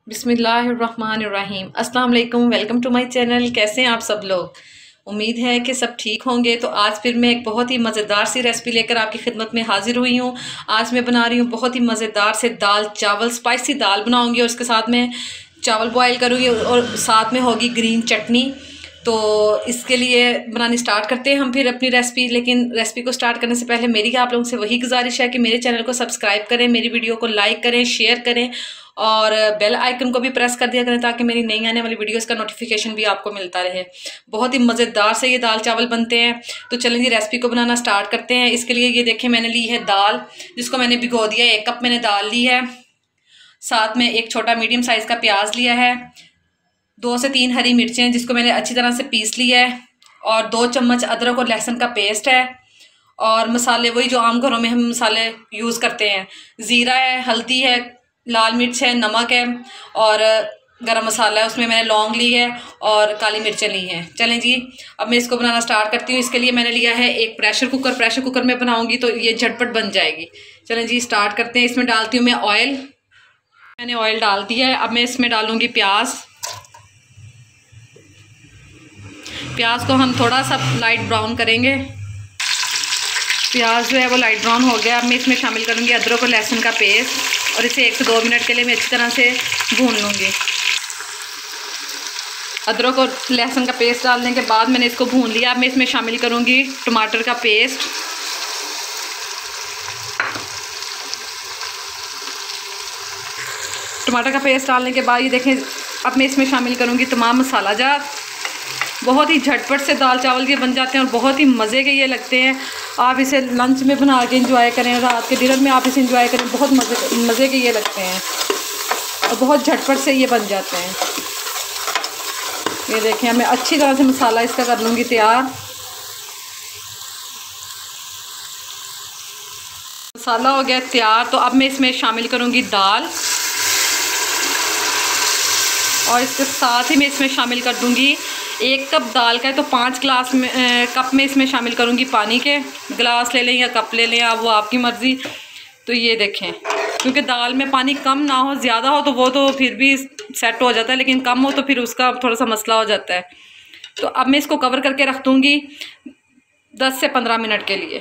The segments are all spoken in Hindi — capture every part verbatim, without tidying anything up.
बिस्मिल्लाहिर्रहमानिर्रहीम। अस्सलाम वालेकुम, वेलकम टू माय चैनल। कैसे हैं आप सब लोग? उम्मीद है कि सब ठीक होंगे। तो आज फिर मैं एक बहुत ही मज़ेदार सी रेसिपी लेकर आपकी खिदमत में हाजिर हुई हूँ। आज मैं बना रही हूँ बहुत ही मज़ेदार से दाल चावल, स्पाइसी दाल बनाऊँगी और उसके साथ में चावल बॉयल करूँगी और साथ में होगी ग्रीन चटनी। तो इसके लिए बनानी स्टार्ट करते हैं हम फिर अपनी रेसिपी। लेकिन रेसिपी को स्टार्ट करने से पहले मेरी आप लोगों से वही गुजारिश है कि मेरे चैनल को सब्सक्राइब करें, मेरी वीडियो को लाइक करें, शेयर करें और बेल आइकन को भी प्रेस कर दिया करें ताकि मेरी नई आने वाली वीडियोस का नोटिफिकेशन भी आपको मिलता रहे। बहुत ही मज़ेदार से ये दाल चावल बनते हैं। तो चलें जी रेसिपी को बनाना स्टार्ट करते हैं। इसके लिए ये देखें, मैंने ली है दाल, जिसको मैंने भिगो दिया है। एक कप मैंने दाल ली है। साथ में एक छोटा मीडियम साइज़ का प्याज लिया है, दो से तीन हरी मिर्चें जिसको मैंने अच्छी तरह से पीस लिया है, और दो चम्मच अदरक और लहसुन का पेस्ट है। और मसाले वही जो आम घरों में हम मसाले यूज़ करते हैं, ज़ीरा है, हल्दी है, लाल मिर्च है, नमक है और गरम मसाला है। उसमें मैंने लौंग ली है और काली मिर्चें ली हैं। चलें जी अब मैं इसको बनाना स्टार्ट करती हूँ। इसके लिए मैंने लिया है एक प्रेशर कुकर। प्रेशर कुकर में बनाऊँगी तो ये झटपट बन जाएगी। चलें जी स्टार्ट करते हैं। इसमें डालती हूँ मैं ऑयल। मैंने ऑयल डाल दिया है। अब मैं इसमें डालूँगी प्याज। प्याज को हम थोड़ा सा लाइट ब्राउन करेंगे। प्याज जो है वो लाइट ब्राउन हो गया। अब मैं इसमें शामिल करूँगी अदरक और लहसुन का पेस्ट और इसे एक से दो मिनट के लिए मैं अच्छी तरह से भून लूँगी। अदरक और लहसुन का पेस्ट डालने के बाद मैंने इसको भून लिया। अब मैं इसमें शामिल करूँगी टमाटर का पेस्ट। टमाटर का पेस्ट डालने के बाद ये देखें, अब मैं इसमें शामिल करूँगी तमाम मसाला जात। बहुत ही झटपट से दाल चावल ये बन जाते हैं और बहुत ही मज़े के ये लगते हैं। आप इसे लंच में बना के इंजॉय करें, रात के डिनर में आप इसे इंजॉय करें। बहुत मज़े मज़े के ये लगते हैं और बहुत झटपट से ये बन जाते हैं। ये देखें, मैं अच्छी तरह से मसाला इसका कर लूँगी तैयार। मसाला हो गया तैयार। तो अब मैं इसमें शामिल करूँगी दाल और इसके साथ ही मैं इसमें शामिल कर दूँगी एक कप दाल का है तो पाँच ग्लास में ए, कप में इसमें शामिल करूँगी पानी के। गिलास ले लें या कप ले लें आप, वो आपकी मर्ज़ी। तो ये देखें, क्योंकि दाल में पानी कम ना हो, ज़्यादा हो तो वो तो फिर भी सेट हो जाता है, लेकिन कम हो तो फिर उसका थोड़ा सा मसला हो जाता है। तो अब मैं इसको कवर करके रख दूँगी दस से पंद्रह मिनट के लिए।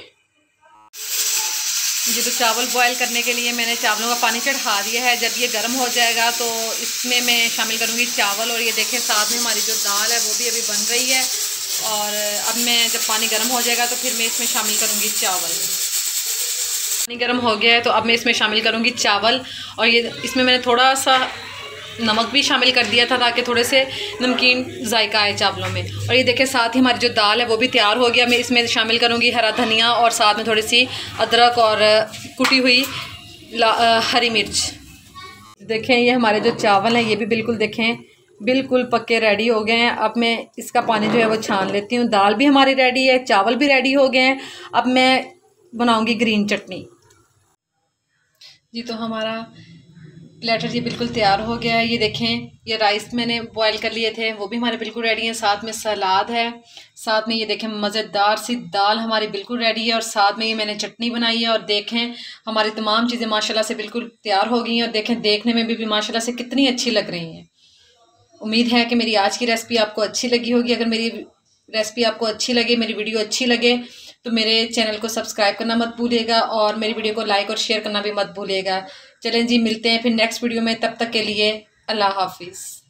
जी तो चावल बॉयल करने के लिए मैंने चावलों का पानी चढ़ा दिया है। जब ये गर्म हो जाएगा तो इसमें मैं शामिल करूँगी चावल। और ये देखें साथ में हमारी जो दाल है वो भी अभी बन रही है। और अब मैं जब पानी गर्म हो जाएगा तो फिर मैं इसमें शामिल करूँगी चावल। पानी गर्म हो गया है तो अब मैं इसमें शामिल करूँगी चावल। और ये इसमें मैंने थोड़ा सा नमक भी शामिल कर दिया था ताकि थोड़े से नमकीन जायका आए चावलों में। और ये देखें साथ ही हमारी जो दाल है वो भी तैयार हो गया। मैं इसमें शामिल करूँगी हरा धनिया और साथ में थोड़ी सी अदरक और कुटी हुई हरी मिर्च। देखें ये हमारे जो चावल हैं ये भी बिल्कुल देखें बिल्कुल पक्के रेडी हो गए हैं। अब मैं इसका पानी जो है वो छान लेती हूँ। दाल भी हमारी रेडी है, चावल भी रेडी हो गए हैं। अब मैं बनाऊँगी ग्रीन चटनी। जी तो हमारा प्लेटर ये बिल्कुल तैयार हो गया है। ये देखें, ये राइस मैंने बॉईल कर लिए थे वो भी हमारे बिल्कुल रेडी हैं। साथ में सलाद है, साथ में ये देखें मज़ेदार सी दाल हमारी बिल्कुल रेडी है और साथ में ये मैंने चटनी बनाई है। और देखें हमारी तमाम चीज़ें माशाल्लाह से बिल्कुल तैयार हो गई हैं और देखें देखने में भी, भी माशाल्लाह से कितनी अच्छी लग रही हैं। उम्मीद है कि मेरी आज की रेसिपी आपको अच्छी लगी होगी। अगर मेरी रेसिपी आपको अच्छी लगे, मेरी वीडियो अच्छी लगे तो मेरे चैनल को सब्सक्राइब करना मत भूलिएगा और मेरी वीडियो को लाइक और शेयर करना भी मत भूलिएगा। चलें जी मिलते हैं फिर नेक्स्ट वीडियो में। तब तक के लिए अल्लाह हाफिज़।